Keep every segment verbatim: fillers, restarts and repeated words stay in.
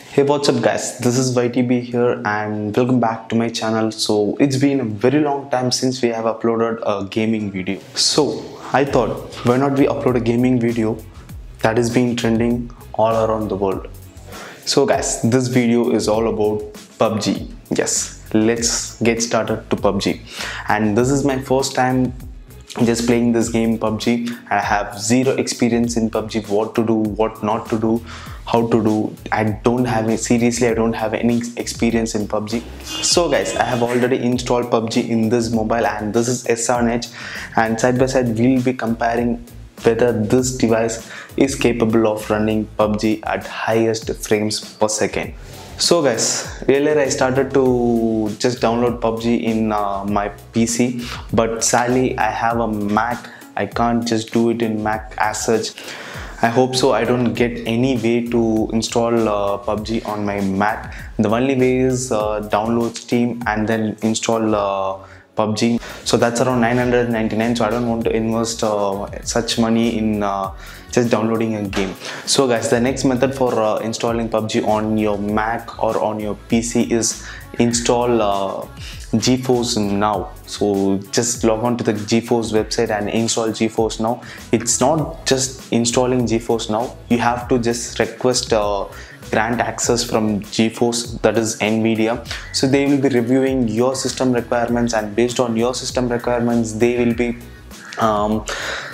Hey, what's up guys, this is Y T B here and welcome back to my channel. So it's been a very long time since we have uploaded a gaming video. So I thought, why not we upload a gaming video that is being trending all around the world. So guys, this video is all about P U B G. Yes, let's get started to P U B G. And this is my first time just playing this game P U B G. I have zero experience in P U B G, what to do, what not to do, how to do. I don't have it, seriously I don't have any experience in P U B G. So guys, I have already installed P U B G in this mobile and this is S seven H, and side by side we'll be comparing whether this device is capable of running P U B G at highest frames per second. So guys, earlier I started to just download P U B G in uh, my P C, but sadly I have a Mac. I can't just do it in Mac as such. I hope so I don't get any way to install uh, P U B G on my Mac. The only way is uh, download Steam and then install uh, P U B G. So that's around nine hundred ninety-nine, so I don't want to invest uh, such money in uh, just downloading a game. So guys, the next method for uh, installing P U B G on your Mac or on your P C is install uh, GeForce Now. So just log on to the GeForce website and install GeForce Now. It's not just installing GeForce Now, you have to just request uh, grant access from GeForce, that is Nvidia. So they will be reviewing your system requirements, and based on your system requirements they will be um,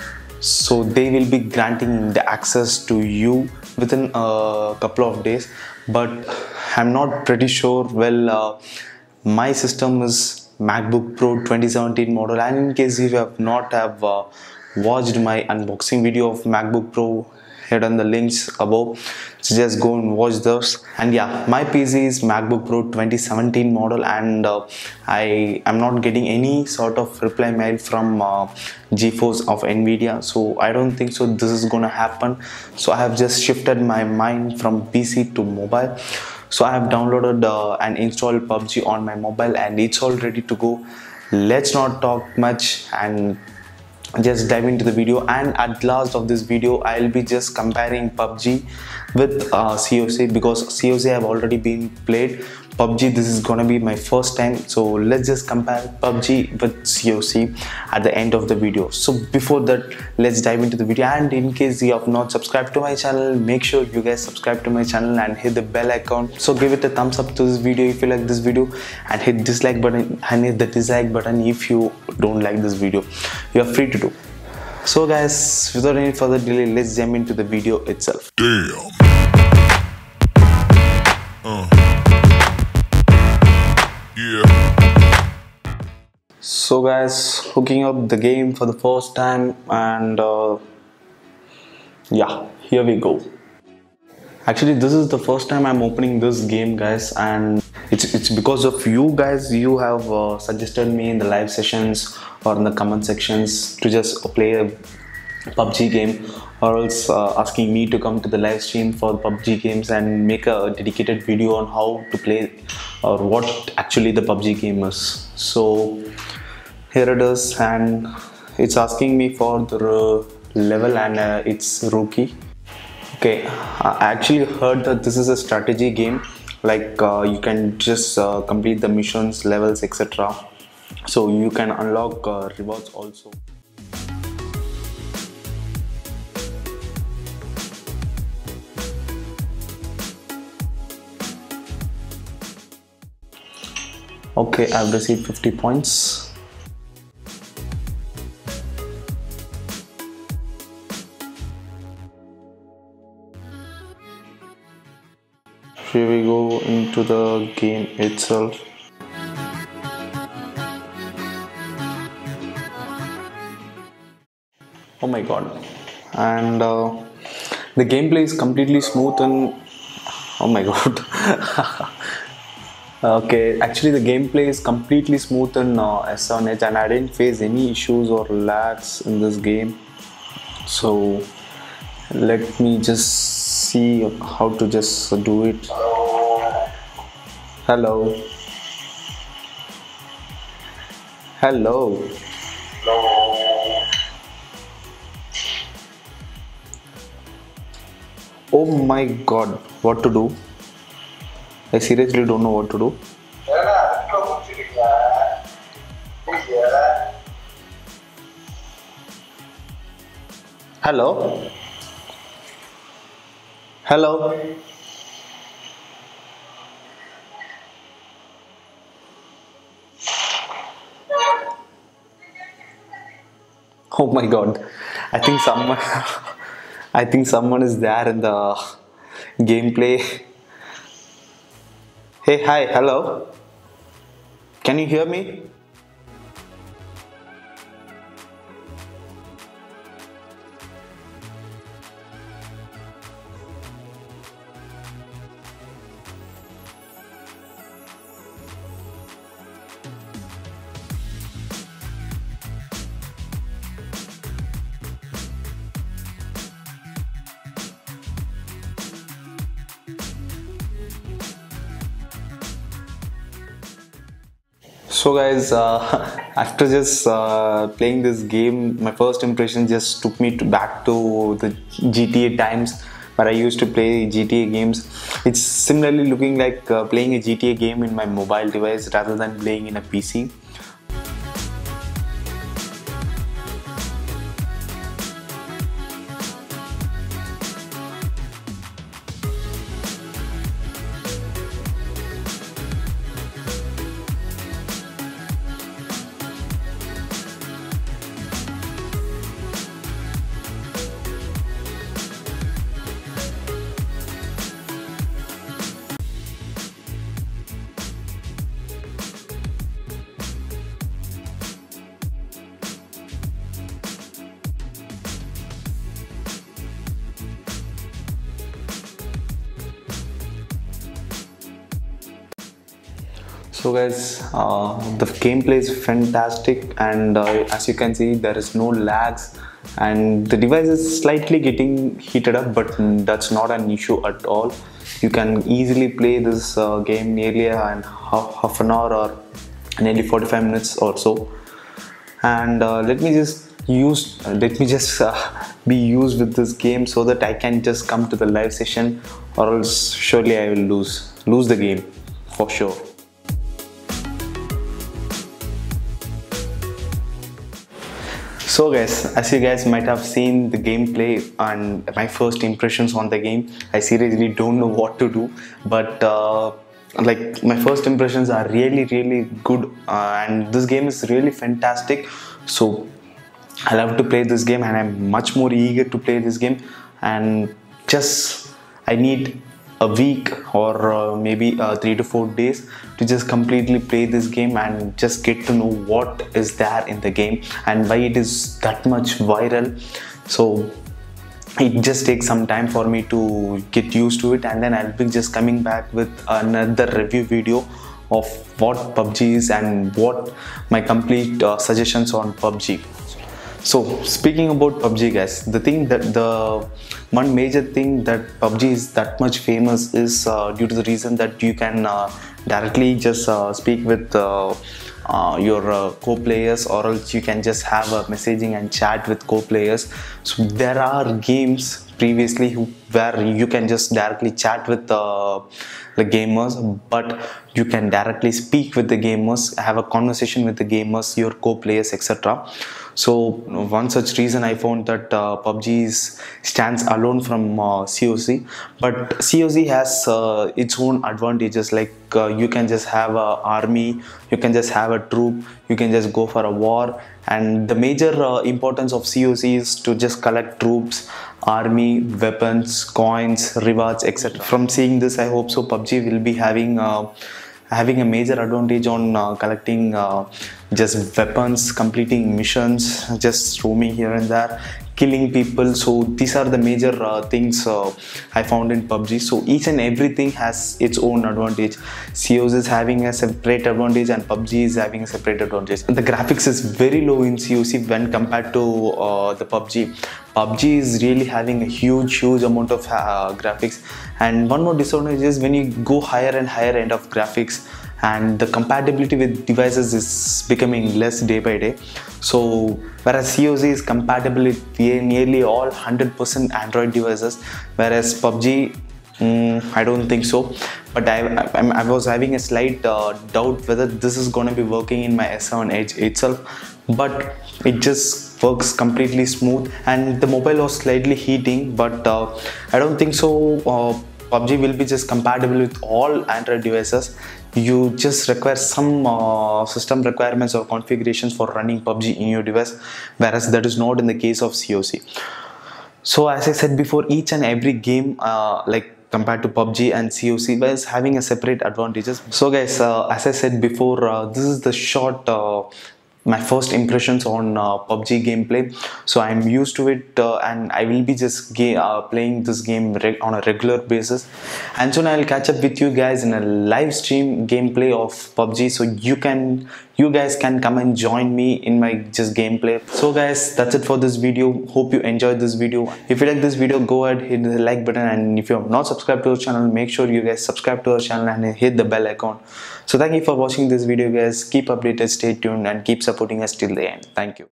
so they will be granting the access to you within a couple of days. But I'm not pretty sure. Well, uh, my system is MacBook Pro twenty seventeen model, and in case if you have not have uh, watched my unboxing video of MacBook Pro, hit on the links above, so just go and watch those. And yeah, my P C is MacBook Pro twenty seventeen model, and uh, I am not getting any sort of reply mail from uh, GeForce of Nvidia, so I don't think so this is gonna happen. So I have just shifted my mind from P C to mobile. So I have downloaded uh, and installed P U B G on my mobile, and it's all ready to go. Let's not talk much and just dive into the video. And at last of this video I'll be just comparing P U B G with uh, C O C, because C O C have already been played. P U B G, this is gonna be my first time, so let's just compare P U B G with C O C at the end of the video. So before that, let's dive into the video. And in case you have not subscribed to my channel, make sure you guys subscribe to my channel and hit the bell icon. So give it a thumbs up to this video if you like this video, and hit dislike button and hit the dislike button if you don't like this video. You are free to do. So guys, without any further delay, let's jump into the video itself. Damn. Uh. Yeah. So guys, hooking up the game for the first time, and uh, yeah, here we go. Actually, this is the first time I'm opening this game, guys, and it's it's because of you guys. You have uh, suggested me in the live sessions or in the comment sections to just play a P U B G game, or else uh, asking me to come to the live stream for the P U B G games and make a dedicated video on how to play or what actually the P U B G game is. So here it is, and it's asking me for the level, and uh, it's rookie. Okay, I actually heard that this is a strategy game, like uh, you can just uh, complete the missions, levels, et cetera. So you can unlock uh, rewards also. Okay, I've received fifty points. Here we go into the game itself. Oh my god. And uh, the gameplay is completely smooth and oh my god. Okay, actually the gameplay is completely smooth in uh, S seven H, and I didn't face any issues or lags in this game. So let me just see how to just do it. Hello. Hello. Hello. Oh my god, what to do? I seriously don't know what to do. Hello? Hello? Oh my god. I think someone I think someone is there in the gameplay. Hey, hi, hello. Can you hear me? So guys, uh, after just uh, playing this game, my first impression just took me to back to the G T A times where I used to play G T A games. It's similarly looking like uh, playing a G T A game in my mobile device rather than playing in a P C. So guys, uh, the gameplay is fantastic, and uh, as you can see, there is no lags, and the device is slightly getting heated up, but that's not an issue at all. You can easily play this uh, game nearly an half, half an hour or nearly forty-five minutes or so. And uh, let me just use uh, let me just uh, be used with this game so that I can just come to the live session, or else surely I will lose lose the game for sure. So guys, as you guys might have seen the gameplay and my first impressions on the game, I seriously don't know what to do, but uh, like my first impressions are really really good, uh, and this game is really fantastic. So I love to play this game, and I'm much more eager to play this game, and just I need a week or uh, maybe uh, three to four days to just completely play this game and just get to know what is there in the game and why it is that much viral. So it just takes some time for me to get used to it, and then I'll be just coming back with another review video of what P U B G is and what my complete uh, suggestions on P U B G. So speaking about P U B G guys, the thing that the one major thing that P U B G is that much famous is uh, due to the reason that you can uh, directly just uh, speak with uh, uh, your uh, co-players, or else you can just have a messaging and chat with co-players. So there are games previously who, where you can just directly chat with uh, the gamers, but you can directly speak with the gamers, have a conversation with the gamers, your co-players, et cetera. So one such reason I found that uh, P U B G is, stands alone from uh, C O C, but C O C has uh, its own advantages, like uh, you can just have a army, you can just have a troop, you can just go for a war, and the major uh, importance of C O C is to just collect troops, army, weapons, coins, rewards, et cetera. From seeing this, I hope so P U B G will be having uh, having a major advantage on uh, collecting uh, just weapons, completing missions, just roaming here and there, killing people. So these are the major uh, things uh, I found in P U B G. So each and everything has its own advantage. C O C is having a separate advantage and P U B G is having a separate advantage. And the graphics is very low in C O C when compared to uh, the P U B G. P U B G is really having a huge huge amount of uh, graphics, and one more disadvantage is when you go higher and higher end of graphics, and the compatibility with devices is becoming less day by day. So whereas C O C is compatible with nearly all one hundred percent Android devices, whereas P U B G Mm, I don't think so, but I, I, I was having a slight uh, doubt whether this is going to be working in my S seven Edge itself, but it just works completely smooth, and the mobile was slightly heating, but uh, I don't think so. Uh, P U B G will be just compatible with all Android devices. You just require some uh, system requirements or configurations for running P U B G in your device, whereas that is not in the case of C O C. So as I said before, each and every game uh, like compared to P U B G and C O C is having a separate advantages. So guys, uh, as I said before, uh, this is the short uh, my first impressions on uh, P U B G gameplay. So I'm used to it uh, and I will be just uh, playing this game on a regular basis, and soon I'll catch up with you guys in a live stream gameplay of P U B G, so you can you guys can come and join me in my just gameplay. So guys, that's it for this video. Hope you enjoyed this video. If you like this video, go ahead, hit the like button, and if you have not subscribed to our channel, make sure you guys subscribe to our channel and hit the bell icon. So thank you for watching this video guys. Keep updated, stay tuned, and keep supporting us till the end. Thank you.